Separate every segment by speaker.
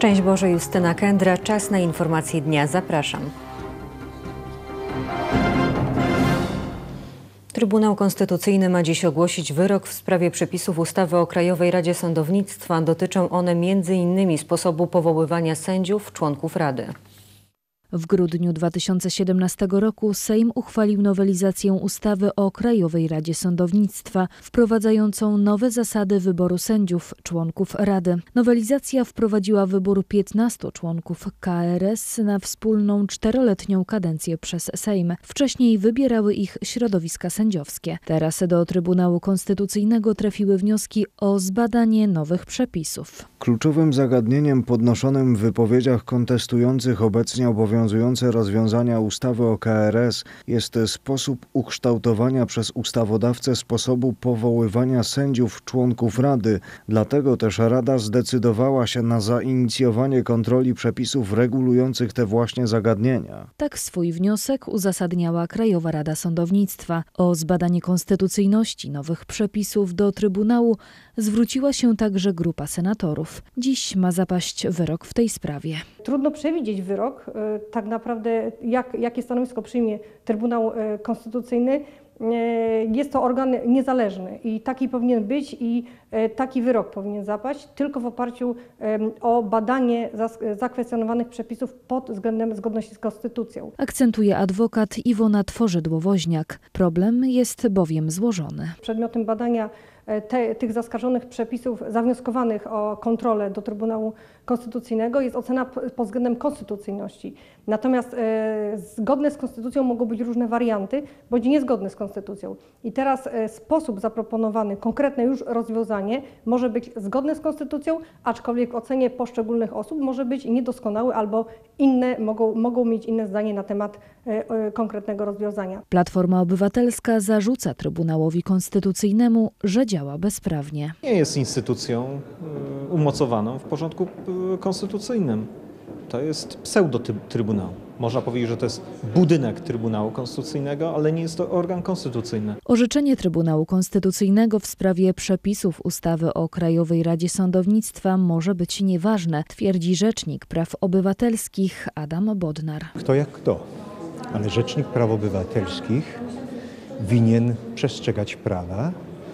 Speaker 1: Szczęść Boże, Justyna Kędra. Czas na informacje dnia. Zapraszam. Trybunał Konstytucyjny ma dziś ogłosić wyrok w sprawie przepisów ustawy o Krajowej Radzie Sądownictwa. Dotyczą one m.in. sposobu powoływania sędziów, członków Rady.
Speaker 2: W grudniu 2017 roku Sejm uchwalił nowelizację ustawy o Krajowej Radzie Sądownictwa, wprowadzającą nowe zasady wyboru sędziów, członków Rady. Nowelizacja wprowadziła wybór 15 członków KRS na wspólną 4-letnią kadencję przez Sejm. Wcześniej wybierały ich środowiska sędziowskie. Teraz do Trybunału Konstytucyjnego trafiły wnioski o zbadanie nowych przepisów.
Speaker 3: Kluczowym zagadnieniem podnoszonym w wypowiedziach kontestujących obecnie obowiązujące rozwiązania ustawy o KRS jest sposób ukształtowania przez ustawodawcę sposobu powoływania sędziów, członków Rady. Dlatego też Rada zdecydowała się na zainicjowanie kontroli przepisów regulujących te właśnie zagadnienia.
Speaker 2: Tak swój wniosek uzasadniała Krajowa Rada Sądownictwa. O zbadanie konstytucyjności nowych przepisów do Trybunału zwróciła się także grupa senatorów. Dziś ma zapaść wyrok w tej sprawie.
Speaker 4: Trudno przewidzieć wyrok. Tak naprawdę jakie stanowisko przyjmie Trybunał Konstytucyjny. Jest to organ niezależny i taki powinien być i taki wyrok powinien zapaść tylko w oparciu o badanie zakwestionowanych przepisów pod względem zgodności z konstytucją.
Speaker 2: Akcentuje adwokat Iwona Tworzydło-Woźniak. Problem jest bowiem złożony.
Speaker 4: Przedmiotem badania tych zaskarżonych przepisów zawnioskowanych o kontrolę do Trybunału Konstytucyjnego jest ocena pod względem konstytucyjności. Natomiast zgodne z konstytucją mogą być różne warianty, bądź niezgodne z konstytucją. I teraz sposób zaproponowany, konkretne już rozwiązanie może być zgodne z konstytucją, aczkolwiek w ocenie poszczególnych osób może być niedoskonały albo inne, mogą mieć inne zdanie na temat konkretnego rozwiązania.
Speaker 2: Platforma Obywatelska zarzuca Trybunałowi Konstytucyjnemu, że działa bezprawnie.
Speaker 5: Nie jest instytucją umocowaną w porządku konstytucyjnym. To jest pseudo-trybunał. Można powiedzieć, że to jest budynek Trybunału Konstytucyjnego, ale nie jest to organ konstytucyjny.
Speaker 2: Orzeczenie Trybunału Konstytucyjnego w sprawie przepisów ustawy o Krajowej Radzie Sądownictwa może być nieważne, twierdzi Rzecznik Praw Obywatelskich Adam Bodnar.
Speaker 6: Kto jak kto, ale Rzecznik Praw Obywatelskich winien przestrzegać prawa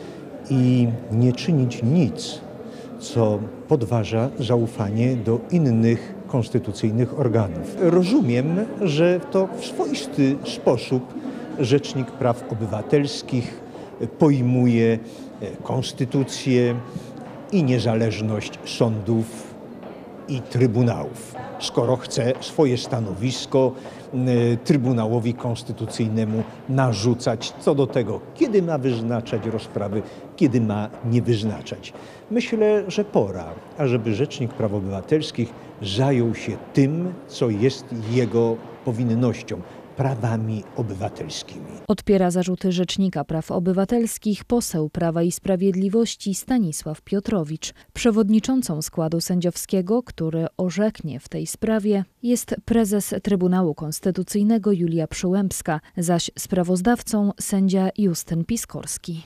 Speaker 6: i nie czynić nic, co podważa zaufanie do innych konstytucyjnych organów. Rozumiem, że to w swoisty sposób Rzecznik Praw Obywatelskich pojmuje konstytucję i niezależność sądów i trybunałów. Skoro chce swoje stanowisko Trybunałowi Konstytucyjnemu narzucać co do tego, kiedy ma wyznaczać rozprawy, kiedy ma nie wyznaczać. Myślę, że pora, ażeby Rzecznik Praw Obywatelskich zajął się tym, co jest jego powinnością, prawami obywatelskimi.
Speaker 2: Odpiera zarzuty Rzecznika Praw Obywatelskich poseł Prawa i Sprawiedliwości Stanisław Piotrowicz. Przewodniczącą składu sędziowskiego, który orzeknie w tej sprawie, jest prezes Trybunału Konstytucyjnego Julia Przyłębska, zaś sprawozdawcą sędzia Justyn Piskorski.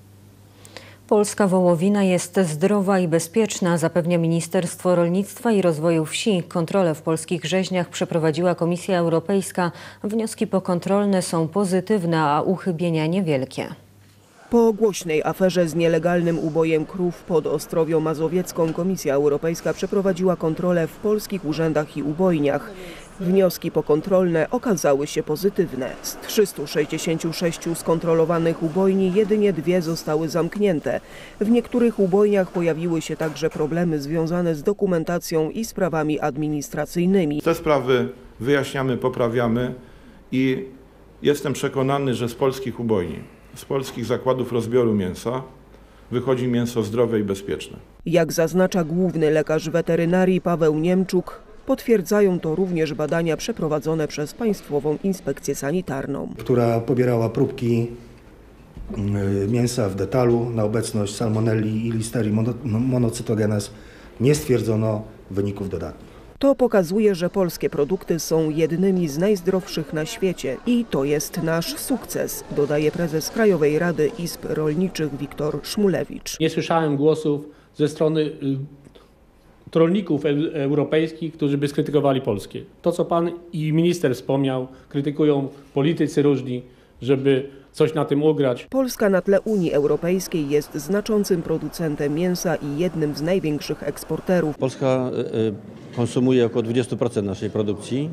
Speaker 1: Polska wołowina jest zdrowa i bezpieczna, zapewnia Ministerstwo Rolnictwa i Rozwoju Wsi. Kontrole w polskich rzeźniach przeprowadziła Komisja Europejska. Wnioski pokontrolne są pozytywne, a uchybienia niewielkie.
Speaker 7: Po głośnej aferze z nielegalnym ubojem krów pod Ostrowią Mazowiecką Komisja Europejska przeprowadziła kontrolę w polskich urzędach i ubojniach. Wnioski pokontrolne okazały się pozytywne. Z 366 skontrolowanych ubojni jedynie 2 zostały zamknięte. W niektórych ubojniach pojawiły się także problemy związane z dokumentacją i sprawami administracyjnymi.
Speaker 8: Te sprawy wyjaśniamy, poprawiamy i jestem przekonany, że z polskich ubojni, z polskich zakładów rozbioru mięsa wychodzi mięso zdrowe i bezpieczne.
Speaker 7: Jak zaznacza główny lekarz weterynarii Paweł Niemczuk, potwierdzają to również badania przeprowadzone przez Państwową Inspekcję Sanitarną,
Speaker 9: która pobierała próbki mięsa w detalu na obecność salmonelli i listerii monocytogenes. Nie stwierdzono wyników dodatnich.
Speaker 7: To pokazuje, że polskie produkty są jednymi z najzdrowszych na świecie i to jest nasz sukces, dodaje prezes Krajowej Rady Izb Rolniczych Wiktor Szmulewicz.
Speaker 10: Nie słyszałem głosów ze strony rolników europejskich, którzy by skrytykowali Polskę. To, co pan i minister wspomniał, krytykują politycy różni, żeby coś na tym ugrać.
Speaker 7: Polska na tle Unii Europejskiej jest znaczącym producentem mięsa i jednym z największych eksporterów.
Speaker 11: Polska konsumuje około 20% naszej produkcji,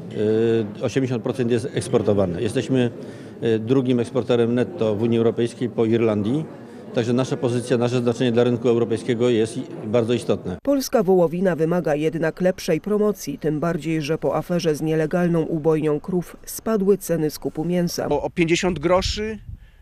Speaker 11: 80% jest eksportowane. Jesteśmy drugim eksporterem netto w Unii Europejskiej po Irlandii. Także nasza pozycja, nasze znaczenie dla rynku europejskiego jest bardzo istotne.
Speaker 7: Polska wołowina wymaga jednak lepszej promocji, tym bardziej, że po aferze z nielegalną ubojnią krów spadły ceny skupu mięsa.
Speaker 12: O 50 groszy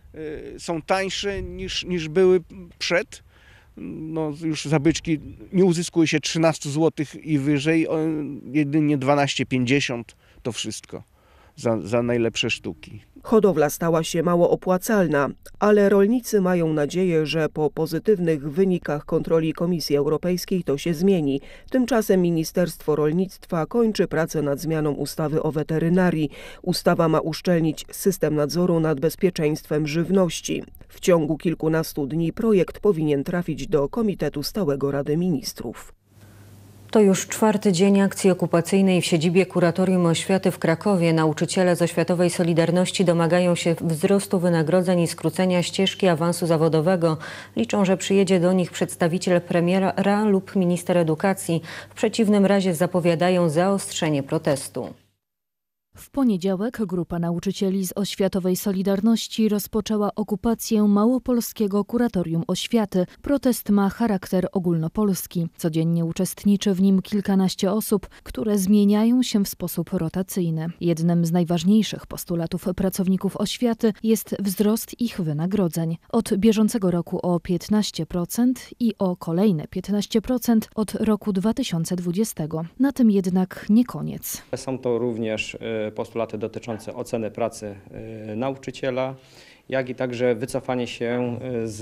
Speaker 12: są tańsze niż były przed. No, już za byczki nie uzyskuje się 13 zł i wyżej, jedynie 12,50 to wszystko za najlepsze sztuki.
Speaker 7: Hodowla stała się mało opłacalna, ale rolnicy mają nadzieję, że po pozytywnych wynikach kontroli Komisji Europejskiej to się zmieni. Tymczasem Ministerstwo Rolnictwa kończy pracę nad zmianą ustawy o weterynarii. Ustawa ma uszczelnić system nadzoru nad bezpieczeństwem żywności. W ciągu kilkunastu dni projekt powinien trafić do Komitetu Stałego Rady Ministrów.
Speaker 1: To już 4. dzień akcji okupacyjnej w siedzibie Kuratorium Oświaty w Krakowie. Nauczyciele z Oświatowej Solidarności domagają się wzrostu wynagrodzeń i skrócenia ścieżki awansu zawodowego. Liczą, że przyjedzie do nich przedstawiciel premiera lub minister edukacji. W przeciwnym razie zapowiadają zaostrzenie protestu.
Speaker 2: W poniedziałek grupa nauczycieli z Oświatowej Solidarności rozpoczęła okupację Małopolskiego Kuratorium Oświaty. Protest ma charakter ogólnopolski. Codziennie uczestniczy w nim kilkanaście osób, które zmieniają się w sposób rotacyjny. Jednym z najważniejszych postulatów pracowników oświaty jest wzrost ich wynagrodzeń. Od bieżącego roku o 15% i o kolejne 15% od roku 2020. Na tym jednak nie koniec.
Speaker 13: Są to również postulaty dotyczące oceny pracy nauczyciela, jak i także wycofanie się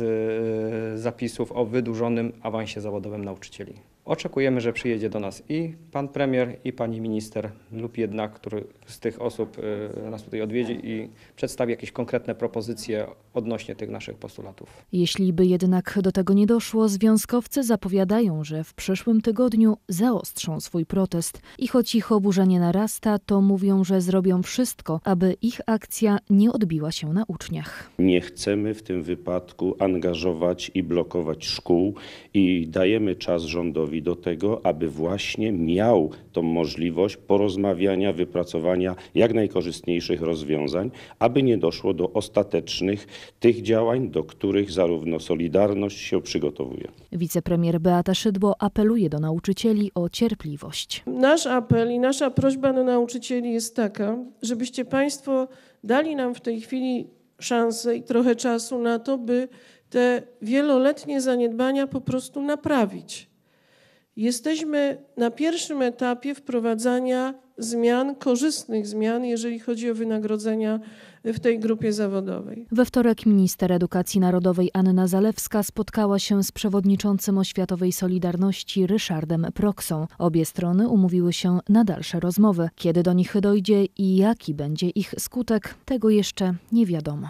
Speaker 13: z zapisów o wydłużonym awansie zawodowym nauczycieli. Oczekujemy, że przyjedzie do nas i pan premier, i pani minister, lub jednak który z tych osób nas tutaj odwiedzi i przedstawi jakieś konkretne propozycje odnośnie tych naszych postulatów.
Speaker 2: Jeśli by jednak do tego nie doszło, związkowcy zapowiadają, że w przyszłym tygodniu zaostrzą swój protest. I choć ich oburzenie narasta, to mówią, że zrobią wszystko, aby ich akcja nie odbiła się na uczniach.
Speaker 14: Nie chcemy w tym wypadku angażować i blokować szkół i dajemy czas rządowi do tego, aby właśnie miał tą możliwość porozmawiania, wypracowania jak najkorzystniejszych rozwiązań, aby nie doszło do ostatecznych tych działań, do których zarówno Solidarność się przygotowuje.
Speaker 2: Wicepremier Beata Szydło apeluje do nauczycieli o cierpliwość.
Speaker 15: Nasz apel i nasza prośba do nauczycieli jest taka, żebyście Państwo dali nam w tej chwili szansę i trochę czasu na to, by te wieloletnie zaniedbania po prostu naprawić. Jesteśmy na pierwszym etapie wprowadzania zmian, korzystnych zmian, jeżeli chodzi o wynagrodzenia w tej grupie zawodowej.
Speaker 2: We wtorek minister edukacji narodowej Anna Zalewska spotkała się z przewodniczącym Oświatowej Solidarności Ryszardem Proksą. Obie strony umówiły się na dalsze rozmowy. Kiedy do nich dojdzie i jaki będzie ich skutek, tego jeszcze nie wiadomo.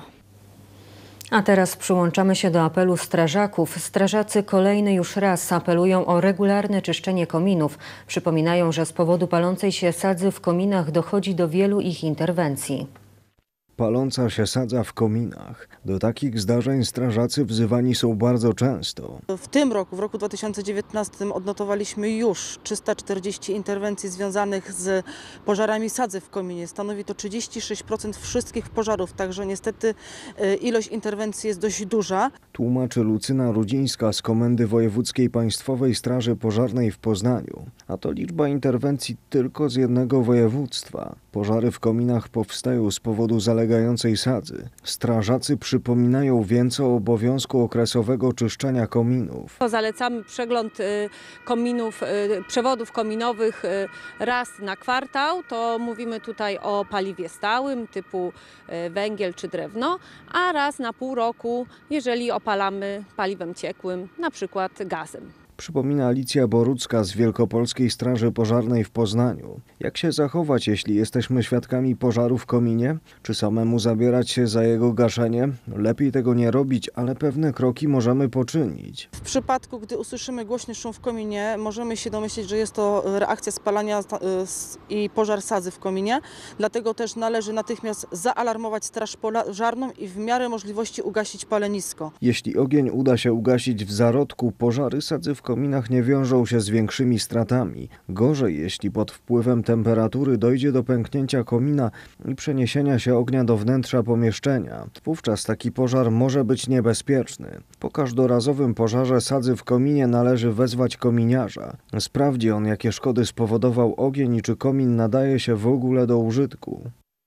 Speaker 1: A teraz przyłączamy się do apelu strażaków. Strażacy kolejny już raz apelują o regularne czyszczenie kominów. Przypominają, że z powodu palącej się sadzy w kominach dochodzi do wielu ich interwencji.
Speaker 3: Paląca się sadza w kominach. Do takich zdarzeń strażacy wzywani są bardzo często.
Speaker 16: W tym roku, w roku 2019 odnotowaliśmy już 340 interwencji związanych z pożarami sadzy w kominie. Stanowi to 36% wszystkich pożarów, także niestety ilość interwencji jest dość duża.
Speaker 3: Tłumaczy Lucyna Rudzińska z Komendy Wojewódzkiej Państwowej Straży Pożarnej w Poznaniu. A to liczba interwencji tylko z jednego województwa. Pożary w kominach powstają z powodu zalegającej sadzy. Strażacy przypominają więc o obowiązku okresowego czyszczenia kominów.
Speaker 17: Zalecamy przegląd kominów, przewodów kominowych raz na kwartał. To mówimy tutaj o paliwie stałym typu węgiel czy drewno, a raz na pół roku, jeżeli opalamy paliwem ciekłym, na przykład gazem.
Speaker 3: Przypomina Alicja Borucka z Wielkopolskiej Straży Pożarnej w Poznaniu. Jak się zachować, jeśli jesteśmy świadkami pożaru w kominie? Czy samemu zabierać się za jego gaszenie? Lepiej tego nie robić, ale pewne kroki możemy poczynić.
Speaker 16: W przypadku, gdy usłyszymy głośny szum w kominie, możemy się domyślić, że jest to reakcja spalania i pożar sadzy w kominie. Dlatego też należy natychmiast zaalarmować straż pożarną i w miarę możliwości ugasić palenisko.
Speaker 3: Jeśli ogień uda się ugasić w zarodku, pożary sadzy w kominach nie wiążą się z większymi stratami. Gorzej, jeśli pod wpływem temperatury dojdzie do pęknięcia komina i przeniesienia się ognia do wnętrza pomieszczenia. Wówczas taki pożar może być niebezpieczny. Po każdorazowym pożarze sadzy w kominie należy wezwać kominiarza. Sprawdzi on, jakie szkody spowodował ogień i czy komin nadaje się w ogóle do użytku.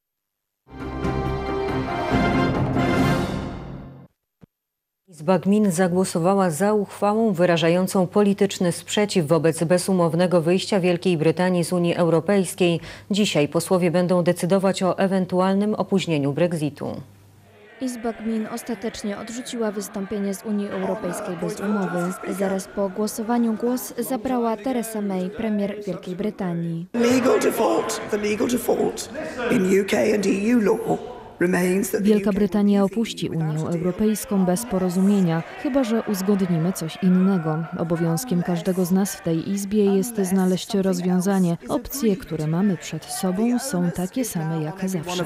Speaker 1: Izba Gmin zagłosowała za uchwałą wyrażającą polityczny sprzeciw wobec bezumownego wyjścia Wielkiej Brytanii z Unii Europejskiej. Dzisiaj posłowie będą decydować o ewentualnym opóźnieniu Brexitu.
Speaker 2: Izba Gmin ostatecznie odrzuciła wystąpienie z Unii Europejskiej bez umowy. Zaraz po głosowaniu głos zabrała Theresa May, premier Wielkiej Brytanii.
Speaker 18: The legal default in UK and EU law.
Speaker 2: Wielka Brytania opuści Unię Europejską bez porozumienia, chyba że uzgodnimy coś innego. Obowiązkiem każdego z nas w tej Izbie jest znaleźć rozwiązanie. Opcje, które mamy przed sobą, są takie same jak zawsze.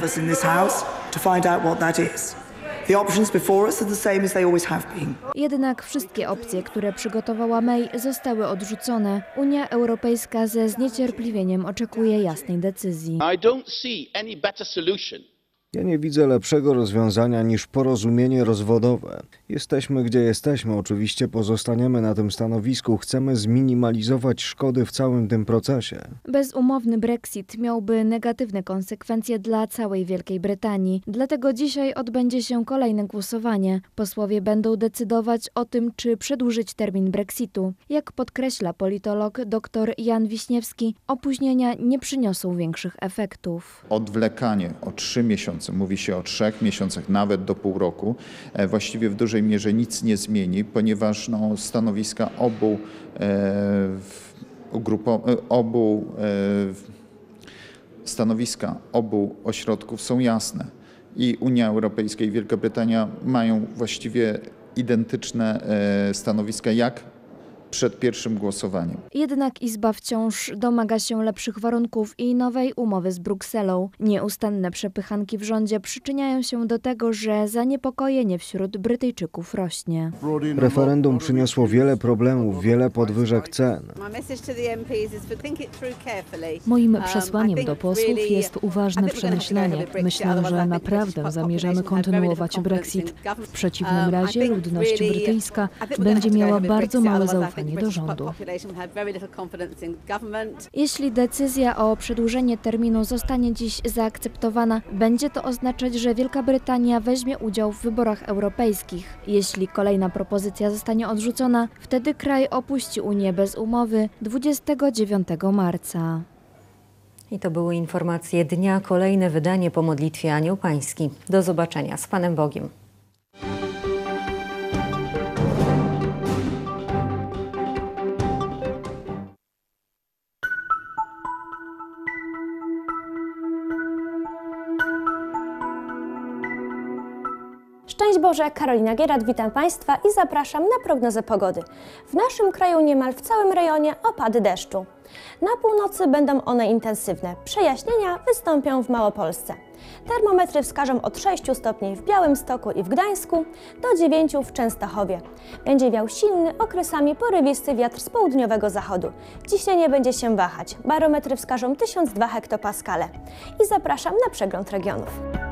Speaker 2: Jednak wszystkie opcje, które przygotowała May, zostały odrzucone. Unia Europejska ze zniecierpliwieniem oczekuje jasnej decyzji.
Speaker 3: Ja nie widzę lepszego rozwiązania niż porozumienie rozwodowe. Jesteśmy gdzie jesteśmy, oczywiście pozostaniemy na tym stanowisku. Chcemy zminimalizować szkody w całym tym procesie.
Speaker 2: Bezumowny Brexit miałby negatywne konsekwencje dla całej Wielkiej Brytanii. Dlatego dzisiaj odbędzie się kolejne głosowanie. Posłowie będą decydować o tym, czy przedłużyć termin Brexitu. Jak podkreśla politolog dr Jan Wiśniewski, opóźnienia nie przyniosą większych efektów.
Speaker 19: Odwlekanie o 3 miesiące, mówi się o 3 miesiącach, nawet do pół roku, właściwie w dużej mierze nic nie zmieni, ponieważ stanowiska obu ośrodków są jasne. I Unia Europejska i Wielka Brytania mają właściwie identyczne stanowiska jak przed pierwszym głosowaniem.
Speaker 2: Jednak Izba wciąż domaga się lepszych warunków i nowej umowy z Brukselą. Nieustanne przepychanki w rządzie przyczyniają się do tego, że zaniepokojenie wśród Brytyjczyków rośnie.
Speaker 3: Referendum przyniosło wiele problemów, wiele podwyżek cen.
Speaker 2: Moim przesłaniem do posłów jest uważne przemyślenie. Myślę, że naprawdę zamierzamy kontynuować Brexit. W przeciwnym razie ludność brytyjska będzie miała bardzo małe zaufanie do rządu. Jeśli decyzja o przedłużenie terminu zostanie dziś zaakceptowana, będzie to oznaczać, że Wielka Brytania weźmie udział w wyborach europejskich. Jeśli kolejna propozycja zostanie odrzucona, wtedy kraj opuści Unię bez umowy 29 marca.
Speaker 1: I to były informacje dnia. Kolejne wydanie po modlitwie Anioł Pański. Do zobaczenia. Z Panem Bogiem.
Speaker 20: Szczęść Boże, Karolina Gierat, witam Państwa i zapraszam na prognozę pogody. W naszym kraju niemal w całym rejonie opady deszczu. Na północy będą one intensywne, przejaśnienia wystąpią w Małopolsce. Termometry wskażą od 6 stopni w Białymstoku i w Gdańsku do 9 w Częstochowie. Będzie wiał silny, okresami porywisty wiatr z południowego zachodu. Ciśnienie będzie się wahać, barometry wskażą 1002 hektopaskale. I zapraszam na przegląd regionów.